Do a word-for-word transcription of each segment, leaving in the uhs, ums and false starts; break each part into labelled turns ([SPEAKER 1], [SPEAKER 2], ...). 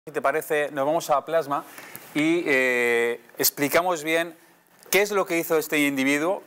[SPEAKER 1] Si te parece, nos vamos a Plasma y eh, explicamos bien qué es lo que hizo este individuo,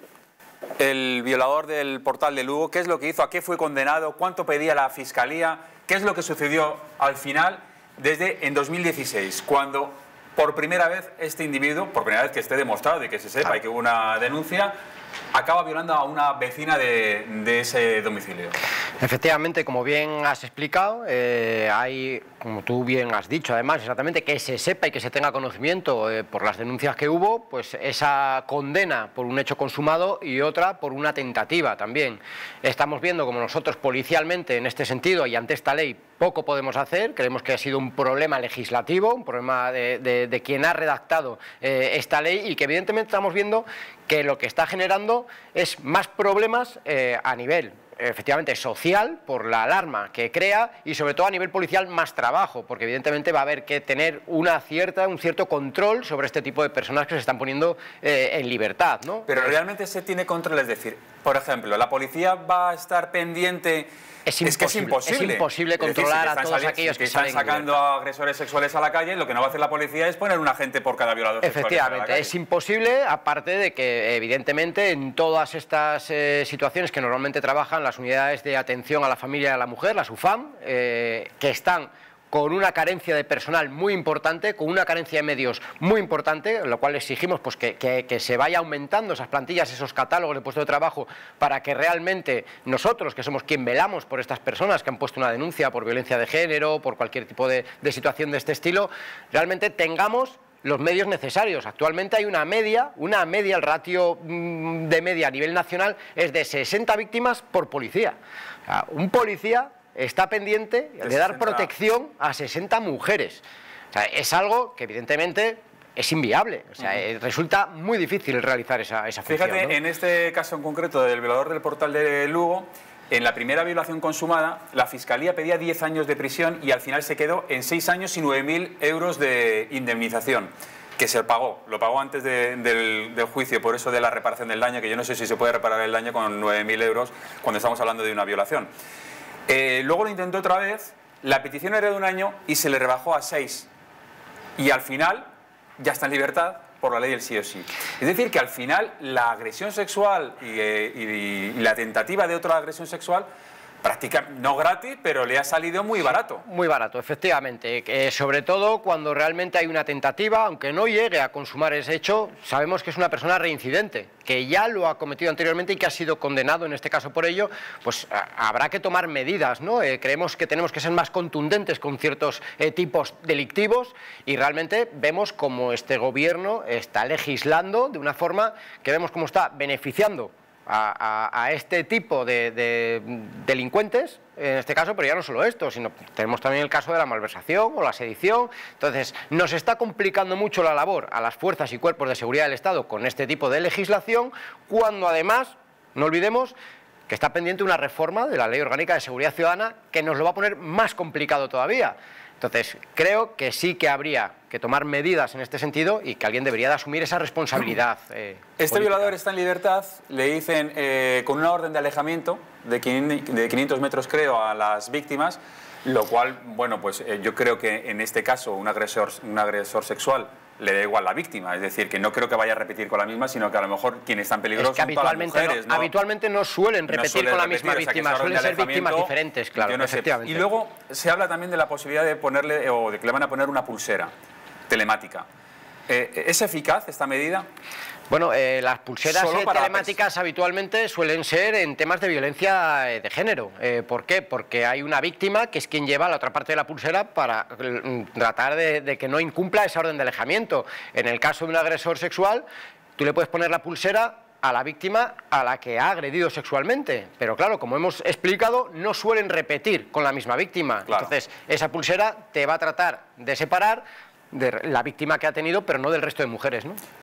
[SPEAKER 1] el violador del Portal de Lugo, qué es lo que hizo, a qué fue condenado, cuánto pedía la Fiscalía, qué es lo que sucedió al final desde en dos mil dieciséis, cuando por primera vez este individuo, por primera vez que esté demostrado y que se sepa y que hubo una denuncia, acaba violando a una vecina de, de ese domicilio.
[SPEAKER 2] Efectivamente, como bien has explicado, eh, hay, como tú bien has dicho, además, exactamente, que se sepa y que se tenga conocimiento eh, por las denuncias que hubo, pues esa condena por un hecho consumado y otra por una tentativa también. Estamos viendo como nosotros policialmente en este sentido y ante esta ley poco podemos hacer. Creemos que ha sido un problema legislativo, un problema de, de, de quien ha redactado eh, esta ley y que evidentemente estamos viendo que lo que está generando es más problemas eh, a nivel efectivamente social, por la alarma que crea, y sobre todo a nivel policial más trabajo, porque evidentemente va a haber que tener una cierta, un cierto control sobre este tipo de personas que se están poniendo eh, en libertad, ¿no?
[SPEAKER 1] Pero realmente se tiene control, es decir, por ejemplo, la policía va a estar pendiente.
[SPEAKER 2] Es, es que es imposible. Es imposible controlar
[SPEAKER 1] es decir, si
[SPEAKER 2] a todos aquellos que,
[SPEAKER 1] que están sacando a agresores sexuales a la calle, lo que no va a hacer la policía es poner un agente por cada violador sexual.
[SPEAKER 2] Efectivamente, es imposible, aparte de que evidentemente en todas estas eh, situaciones que normalmente trabajan las unidades de atención a la familia y a la mujer, las U F A M, eh, que están con una carencia de personal muy importante, con una carencia de medios muy importante, lo cual exigimos pues, que, que, que se vaya aumentando esas plantillas, esos catálogos de puestos de trabajo, para que realmente nosotros, que somos quien velamos por estas personas que han puesto una denuncia por violencia de género, por cualquier tipo de, de situación de este estilo, realmente tengamos los medios necesarios. Actualmente hay una media, una media, el ratio de media a nivel nacional es de sesenta víctimas por policía. O sea, un policía está pendiente de dar protección a sesenta mujeres. O sea, es algo que evidentemente es inviable. O sea, uh-huh. resulta muy difícil realizar esa, esa función.
[SPEAKER 1] Fíjate, ¿no? En este caso en concreto del violador del Portal de Lugo, en la primera violación consumada, la Fiscalía pedía diez años de prisión y al final se quedó en seis años y nueve mil euros de indemnización, que se pagó, lo pagó antes de, del, del juicio, por eso de la reparación del daño, que yo no sé si se puede reparar el daño con nueve mil euros cuando estamos hablando de una violación. Eh, luego lo intentó otra vez, la petición era de un año y se le rebajó a seis. Y al final ya está en libertad por la ley del sí o sí. Es decir, que al final la agresión sexual y, eh, y, y la tentativa de otra agresión sexual, prácticamente, no gratis, pero le ha salido muy barato.
[SPEAKER 2] Muy barato, efectivamente. Eh, sobre todo cuando realmente hay una tentativa, aunque no llegue a consumar ese hecho, sabemos que es una persona reincidente, que ya lo ha cometido anteriormente y que ha sido condenado en este caso por ello, pues a, habrá que tomar medidas, ¿no? Eh, creemos que tenemos que ser más contundentes con ciertos eh, tipos delictivos y realmente vemos como este gobierno está legislando de una forma que vemos cómo está beneficiando A, a, a este tipo de, de delincuentes, en este caso, pero ya no solo esto, sino tenemos también el caso de la malversación o la sedición. Entonces, nos está complicando mucho la labor a las fuerzas y cuerpos de seguridad del Estado con este tipo de legislación, cuando además, no olvidemos, que está pendiente una reforma de la Ley Orgánica de Seguridad Ciudadana que nos lo va a poner más complicado todavía. Entonces, creo que sí que habría que tomar medidas en este sentido y que alguien debería de asumir esa responsabilidad. Eh,
[SPEAKER 1] este política. Violador está en libertad, le dicen eh, con una orden de alejamiento de quinientos metros, creo, a las víctimas, lo cual, bueno, pues eh, yo creo que en este caso un agresor, un agresor sexual le da igual la víctima, es decir, que no creo que vaya a repetir con la misma, sino que a lo mejor quien está en peligro
[SPEAKER 2] es que
[SPEAKER 1] son todas las mujeres,
[SPEAKER 2] no,
[SPEAKER 1] ¿no?
[SPEAKER 2] Habitualmente no suelen repetir no suelen con la
[SPEAKER 1] repetir,
[SPEAKER 2] misma
[SPEAKER 1] o sea,
[SPEAKER 2] víctima, suelen ser víctimas diferentes, claro,
[SPEAKER 1] no
[SPEAKER 2] efectivamente.
[SPEAKER 1] Y luego se habla también de la posibilidad de ponerle, o de que le van a poner una pulsera telemática. Eh, ¿Es eficaz esta medida?
[SPEAKER 2] Bueno, eh, las pulseras eh, telemáticas habitualmente suelen ser en temas de violencia eh, de género. Eh, ¿Por qué? Porque hay una víctima que es quien lleva la otra parte de la pulsera para eh, tratar de, de que no incumpla esa orden de alejamiento. En el caso de un agresor sexual, tú le puedes poner la pulsera a la víctima a la que ha agredido sexualmente. Pero claro, como hemos explicado, no suelen repetir con la misma víctima. Claro. Entonces, esa pulsera te va a tratar de separar de la víctima que ha tenido, pero no del resto de mujeres, ¿no?